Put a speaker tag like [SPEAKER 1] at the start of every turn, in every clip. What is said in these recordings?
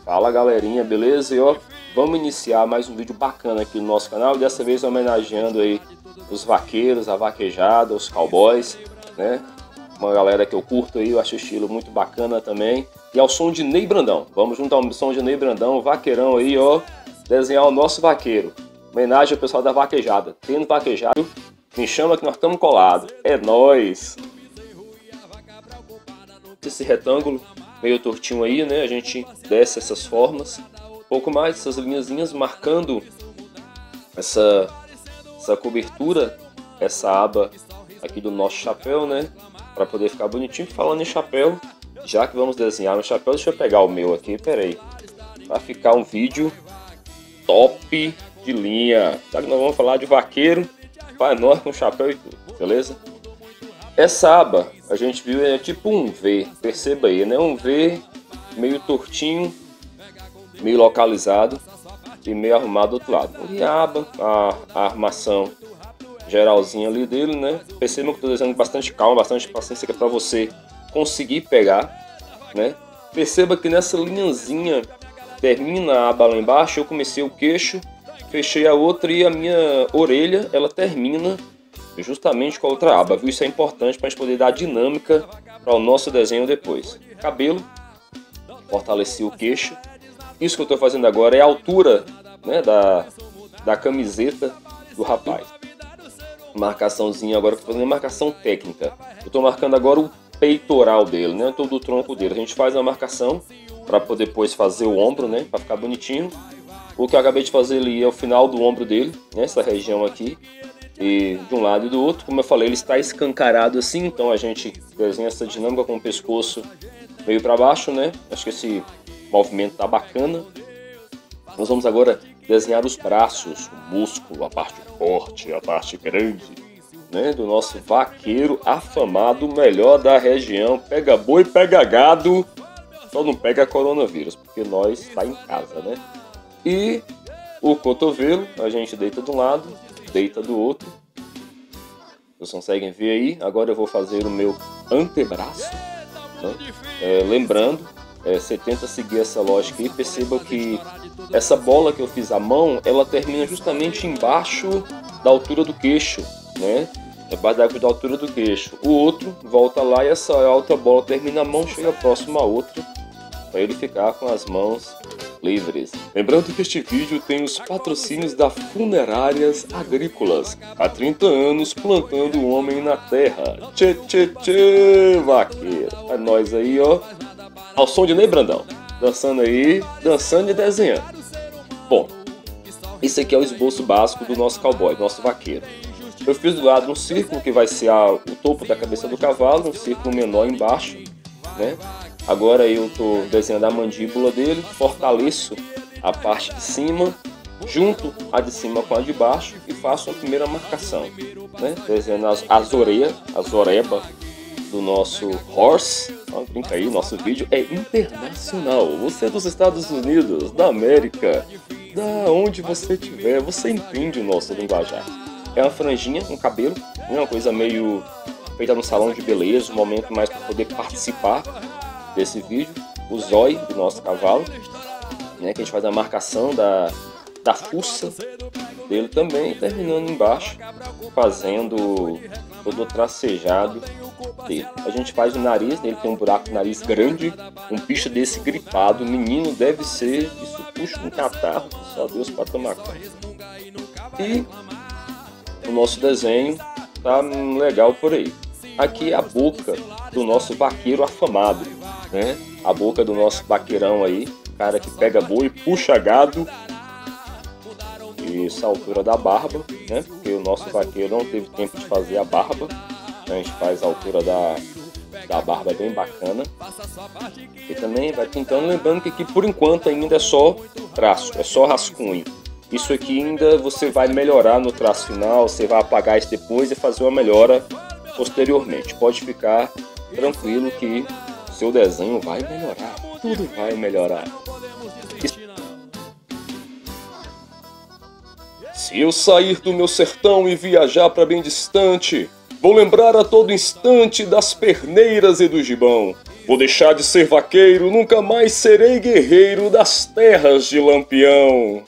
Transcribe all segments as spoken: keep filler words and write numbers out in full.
[SPEAKER 1] Fala galerinha, beleza? E ó, vamos iniciar mais um vídeo bacana aqui no nosso canal. Dessa vez homenageando aí os vaqueiros, a vaquejada, os cowboys, né? Uma galera que eu curto aí, eu acho o estilo muito bacana também. E ao som de Ney Brandão. Vamos juntar o som de Ney Brandão, vaqueirão aí, ó. Desenhar o nosso vaqueiro. Homenagem ao pessoal da vaquejada. Tendo vaquejado, me chama que nós estamos colados. É nóis! Esse retângulo meio tortinho aí, né? A gente desce essas formas. Um pouco mais, essas linhazinhas marcando essa, essa cobertura, essa aba aqui do nosso chapéu, né? Para poder ficar bonitinho. Falando em chapéu, já que vamos desenhar um chapéu, deixa eu pegar o meu aqui, peraí. Vai ficar um vídeo top de linha. Já que nós vamos falar de vaqueiro, para nós com chapéu e tudo, beleza? Essa aba, a gente viu, é tipo um V, perceba aí, né? Um V meio tortinho, meio localizado e meio arrumado do outro lado. E a aba, a, a armação geralzinha ali dele, né? Percebam que eu estou desenhando bastante calma, bastante paciência, que é para você conseguir pegar, né? Perceba que nessa linhazinha termina a aba lá embaixo, eu comecei o queixo, fechei a outra e a minha orelha, ela termina justamente com a outra aba, viu? Isso é importante para a gente poder dar dinâmica para o nosso desenho depois. Cabelo, fortaleci o queixo. Isso que eu estou fazendo agora é a altura, né, da, da camiseta do rapaz. Marcaçãozinha agora, estou fazendo marcação técnica. Eu estou marcando agora o peitoral dele, né, todo o tronco dele. A gente faz a marcação para poder depois fazer o ombro, né, para ficar bonitinho. O que eu acabei de fazer ali é o final do ombro dele, né, essa região aqui. E de um lado e do outro, como eu falei, ele está escancarado assim, então a gente desenha essa dinâmica com o pescoço meio para baixo, né? Acho que esse movimento tá bacana. Nós vamos agora desenhar os braços, o músculo, a parte forte, a parte grande, né? Do nosso vaqueiro afamado, melhor da região. Pega boi, pega gado, só não pega coronavírus, porque nós está em casa, né? E o cotovelo, a gente deita de um lado, deita do outro. Vocês conseguem ver aí? Agora eu vou fazer o meu antebraço, né? É, lembrando, é, você tenta seguir essa lógica e perceba que essa bola que eu fiz à mão, ela termina justamente embaixo da altura do queixo, né? Debaixo da altura do queixo. O outro volta lá e essa outra bola termina a mão, chega próximo à outra, para ele ficar com as mãos livres. Lembrando que este vídeo tem os patrocínios da Funerárias Agrícolas. Há trinta anos plantando o homem na terra. Tchê, tchê, tchê, vaqueiro. É nóis aí, ó. Ao som de Ney Brandão. Dançando aí, dançando e desenhando. Bom, esse aqui é o esboço básico do nosso cowboy, do nosso vaqueiro. Eu fiz do lado um círculo que vai ser a, o topo da cabeça do cavalo, um círculo menor embaixo, né? Agora eu estou desenhando a mandíbula dele, fortaleço a parte de cima, junto a de cima com a de baixo e faço a primeira marcação, né? Desenhando as, as orelhas, as orebas do nosso horse. Ó, brinca aí, nosso vídeo é internacional. Você é dos Estados Unidos, da América, da onde você estiver, você entende o nosso linguajar. É uma franjinha, um cabelo, uma coisa meio feita no salão de beleza, um momento mais para poder participar desse vídeo. O zóio do nosso cavalo, né, que a gente faz a marcação da, da fuça dele também, terminando embaixo, fazendo todo o tracejado dele. A gente faz o nariz dele, tem um buraco no nariz grande, um bicho desse gripado, menino deve ser, isso puxa um catarro, só Deus para tomar conta. E o nosso desenho tá legal por aí. Aqui é a boca do nosso vaqueiro afamado, né? A boca do nosso vaqueirão aí, cara que pega boi, puxa gado. E essa altura da barba, né? Porque o nosso vaqueiro não teve tempo de fazer a barba. A gente faz a altura da, da barba bem bacana. E também vai pintando, lembrando que aqui por enquanto ainda é só traço, é só rascunho. Isso aqui ainda você vai melhorar no traço final, você vai apagar isso depois e fazer uma melhora posteriormente. Pode ficar tranquilo que seu desenho vai melhorar, tudo vai melhorar. Se eu sair do meu sertão e viajar para bem distante, vou lembrar a todo instante das perneiras e do gibão. Vou deixar de ser vaqueiro, nunca mais serei guerreiro das terras de Lampião.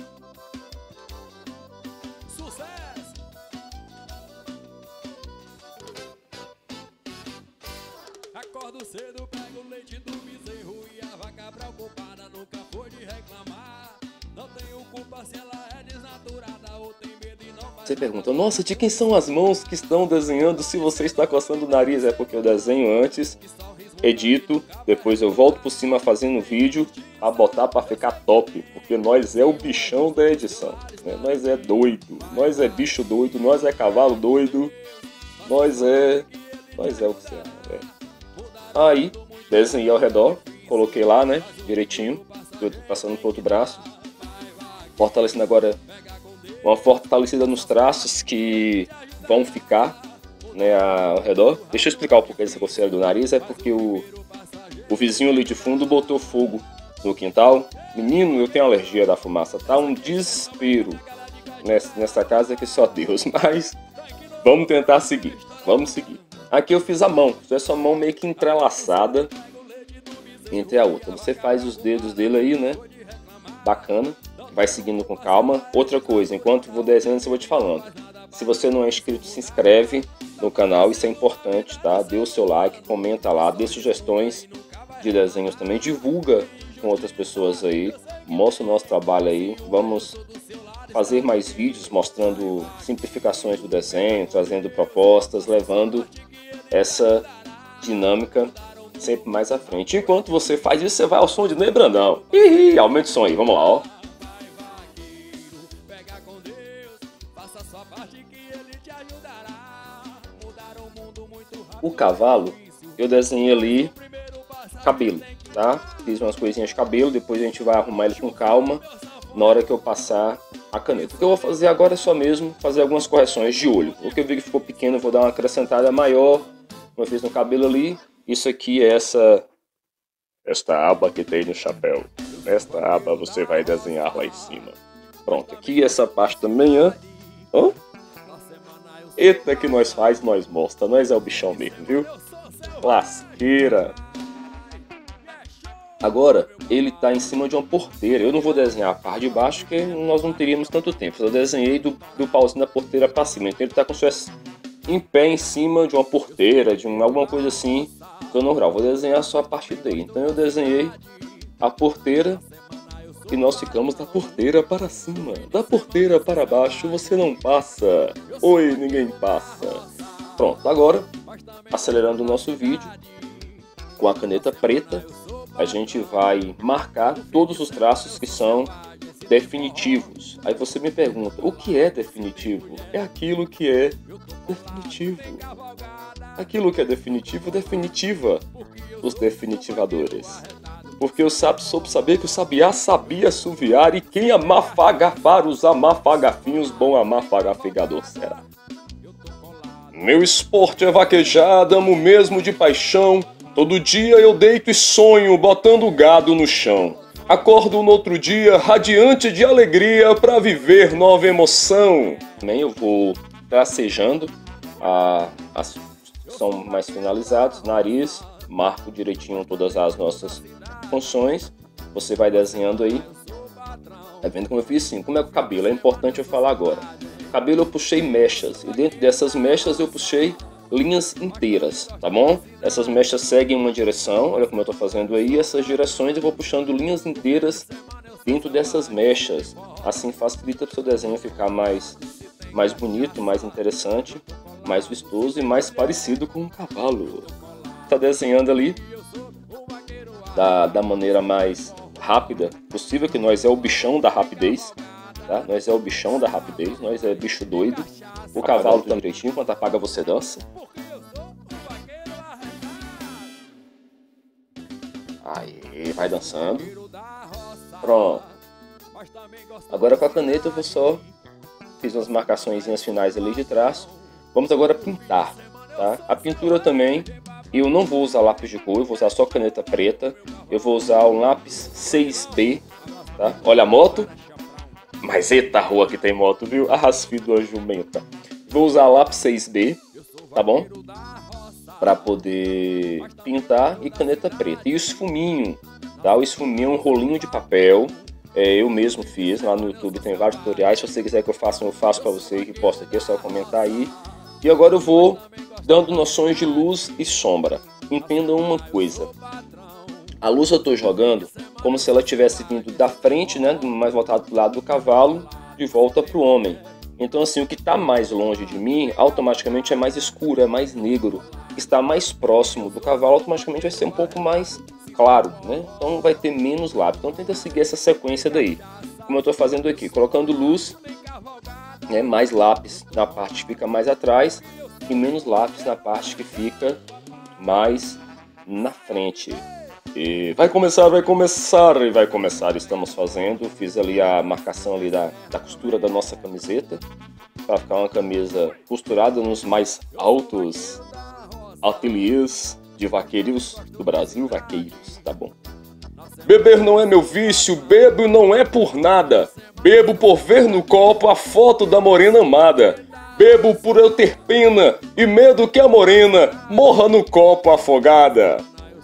[SPEAKER 2] Acordo cedo, pego o leite do bezerro e a vaca preocupada nunca foi de reclamar. Não tenho culpa se ela é desnaturada ou tem medo e não vai.
[SPEAKER 1] Você pergunta, nossa, de quem são as mãos que estão desenhando se você está coçando o nariz? É porque eu desenho antes, edito, depois eu volto por cima fazendo vídeo a botar para ficar top, porque nós é o bichão da edição, né? Nós é doido, nós é bicho doido, nós é cavalo doido, nós é... nós é o que você é, né? Aí, desenhei ao redor, coloquei lá, né, direitinho, passando pro outro braço, fortalecendo agora, uma fortalecida nos traços que vão ficar, né, ao redor. Deixa eu explicar um pouco dessa coceira do nariz, é porque o, o vizinho ali de fundo botou fogo no quintal. Menino, eu tenho alergia da fumaça, tá um desespero nessa, nessa casa que só Deus, mas vamos tentar seguir, vamos seguir. Aqui eu fiz a mão, fiz essa mão meio que entrelaçada entre a outra. Você faz os dedos dele aí, né? Bacana. Vai seguindo com calma. Outra coisa, enquanto eu vou desenhando, eu vou te falando. Se você não é inscrito, se inscreve no canal, isso é importante, tá? Dê o seu like, comenta lá, dê sugestões de desenhos também. Divulga com outras pessoas aí. Mostra o nosso trabalho aí. Vamos fazer mais vídeos mostrando simplificações do desenho, trazendo propostas, levando essa dinâmica sempre mais à frente. Enquanto você faz isso, você vai ao som de Ney Brandão. Ih, aumenta o som aí, vamos lá, ó. O cavalo, eu desenhei ali cabelo, tá? Fiz umas coisinhas de cabelo, depois a gente vai arrumar ele com calma na hora que eu passar a caneta. O que eu vou fazer agora é só mesmo fazer algumas correções de olho. O que eu vi que ficou pequeno, eu vou dar uma acrescentada maior, como eu fiz no cabelo ali. Isso aqui é essa esta aba que tem no chapéu. Esta aba você vai desenhar lá em cima. Pronto, aqui essa parte também, ó. Ó. Eita que nós faz, nós mostra. Nós é o bichão mesmo, viu? Lasqueira. Agora, ele está em cima de uma porteira. Eu não vou desenhar a parte de baixo, porque nós não teríamos tanto tempo. Eu desenhei do, do pauzinho da porteira para cima. Então ele está com suas em pé em cima de uma porteira, de um, alguma coisa assim, plano rural. Vou desenhar só a parte dele. Então eu desenhei a porteira e nós ficamos da porteira para cima. Da porteira para baixo você não passa. Oi, ninguém passa. Pronto, agora, acelerando o nosso vídeo, com a caneta preta, a gente vai marcar todos os traços que são definitivos. Aí você me pergunta, o que é definitivo? É aquilo que é definitivo. Aquilo que é definitivo, definitiva os definitivadores. Porque eu sabe, soube saber que o sabiá sabia assoviar e quem amafagafar os amafagafinhos, bom amafagafigador será. Meu esporte é vaquejar, amo mesmo de paixão. Todo dia eu deito e sonho, botando o gado no chão. Acordo no outro dia, radiante de alegria, para viver nova emoção. Também eu vou tracejando, a, as são mais finalizados, nariz, marco direitinho todas as nossas funções. Você vai desenhando aí. Tá vendo como eu fiz sim? Como é que o cabelo? É importante eu falar agora. Cabelo eu puxei mechas, e dentro dessas mechas eu puxei linhas inteiras, tá bom? Essas mechas seguem uma direção, olha como eu tô fazendo aí, essas direções eu vou puxando linhas inteiras dentro dessas mechas, assim facilita para o seu desenho ficar mais, mais bonito, mais interessante, mais vistoso e mais parecido com um cavalo. Tá desenhando ali da, da maneira mais rápida possível, que nós é o bichão da rapidez, tá? Nós é o bichão da rapidez, nós é bicho doido. O cavalo tá direitinho, enquanto apaga você dança. Aí, vai dançando. Pronto. Agora com a caneta eu vou só... Fiz umas marcaçõezinhas finais ali de traço. Vamos agora pintar, tá? A pintura também, eu não vou usar lápis de cor, eu vou usar só caneta preta. Eu vou usar um lápis seis B, tá? Olha a moto. Mas eita rua que tem moto, viu? Arrasfido a jumenta. Vou usar lápis seis B, tá bom? para poder pintar e caneta preta. E o esfuminho, tá? O esfuminho é um rolinho de papel, é, eu mesmo fiz, lá no YouTube tem vários tutoriais, se você quiser que eu faça, eu faço para você, que posta aqui, é só comentar aí. E agora eu vou dando noções de luz e sombra. Entendam uma coisa, a luz eu estou jogando como se ela tivesse vindo da frente, né, mais voltado para o lado do cavalo, de volta para o homem. Então assim, o que está mais longe de mim, automaticamente é mais escuro, é mais negro. O que está mais próximo do cavalo, automaticamente vai ser um pouco mais claro, né? Então vai ter menos lápis. Então tenta seguir essa sequência daí, como eu estou fazendo aqui, colocando luz, né, mais lápis na parte que fica mais atrás e menos lápis na parte que fica mais na frente. E vai começar, vai começar, e vai começar, estamos fazendo, fiz ali a marcação ali da, da costura da nossa camiseta, para ficar uma camisa costurada nos mais altos ateliês de vaqueiros do Brasil, vaqueiros, tá bom. Beber não é meu vício, bebo não é por nada, bebo por ver no copo a foto da morena amada, bebo por eu ter pena e medo que a morena morra no copo afogada.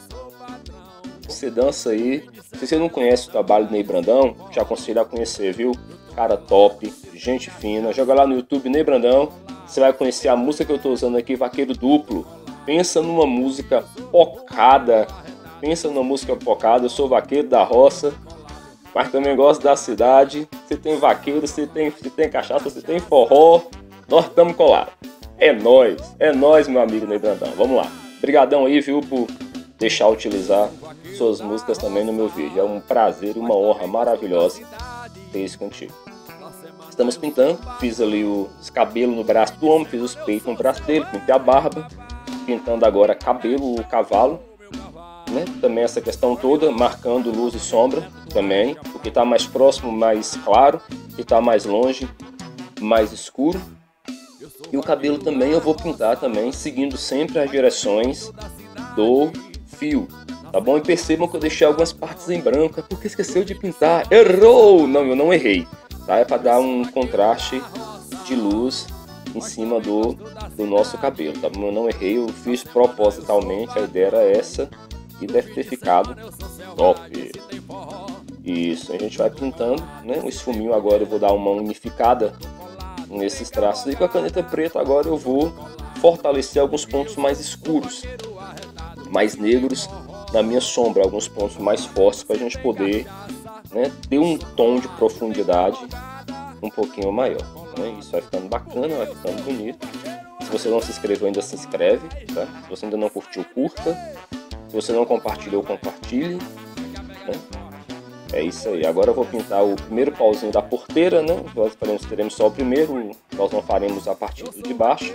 [SPEAKER 1] Você dança aí, se você não conhece o trabalho do Ney Brandão, te aconselho a conhecer, viu? Cara top, gente fina, joga lá no YouTube Ney Brandão, você vai conhecer a música que eu tô usando aqui, Vaqueiro Duplo. Pensa numa música pocada, pensa numa música pocada, eu sou vaqueiro da roça, mas também gosto da cidade, você tem vaqueiro, você tem, você tem cachaça, você tem forró, nós estamos colados. É nóis, é nóis, meu amigo Ney Brandão, vamos lá. Obrigadão aí, viu, por deixar eu utilizar suas músicas também no meu vídeo. É um prazer e uma honra maravilhosa ter isso contigo. Estamos pintando, fiz ali os cabelos no braço do homem, fiz os peitos no braço dele, pintei a barba, pintando agora cabelo, o cavalo, né? Também essa questão toda, marcando luz e sombra também, o que está mais próximo, mais claro, o que está mais longe, mais escuro. E o cabelo também eu vou pintar também, seguindo sempre as direções do fio, tá bom? E percebam que eu deixei algumas partes em branco, é porque esqueceu de pintar, errou! Não, eu não errei, tá? É para dar um contraste de luz em cima do, do nosso cabelo, tá bom? Eu não errei, eu fiz propositalmente, a ideia era essa e deve ter ficado top. Isso, a gente vai pintando, né? O esfuminho agora eu vou dar uma unificada nesses traços e com a caneta preta agora eu vou fortalecer alguns pontos mais escuros, mais negros na minha sombra, alguns pontos mais fortes para a gente poder, né, ter um tom de profundidade um pouquinho maior, né? Isso vai ficando bacana, vai ficando bonito. Se você não se inscreveu ainda, se inscreve, tá? Se você ainda não curtiu, curta. Se você não compartilhou, compartilhe, né? É isso aí. Agora eu vou pintar o primeiro pauzinho da porteira, né? Nós faremos, teremos só o primeiro, nós não faremos a partir de baixo.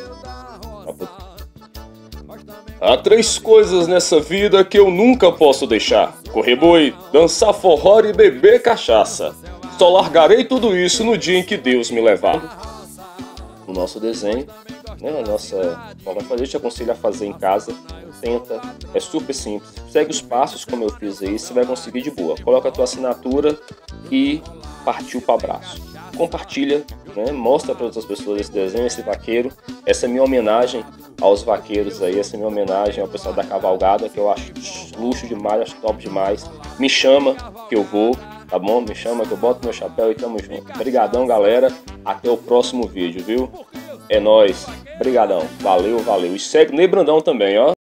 [SPEAKER 1] Há três coisas nessa vida que eu nunca posso deixar: correr boi, dançar forró e beber cachaça. Só largarei tudo isso no dia em que Deus me levar. O nosso desenho, né, a nossa forma de fazer, eu te aconselho a fazer em casa. Tenta, é super simples. Segue os passos como eu fiz aí, você vai conseguir de boa. Coloca a tua assinatura e partiu para abraço. Compartilha, né, mostra para outras pessoas esse desenho, esse vaqueiro. Essa é minha homenagem aos vaqueiros aí, essa é minha homenagem ao pessoal da cavalgada, que eu acho luxo demais, acho top demais. Me chama que eu vou, tá bom? Me chama que eu boto meu chapéu e tamo junto. Obrigadão, galera. Até o próximo vídeo, viu? É nóis. Obrigadão. Valeu, valeu. E segue o Ney Brandão também, ó.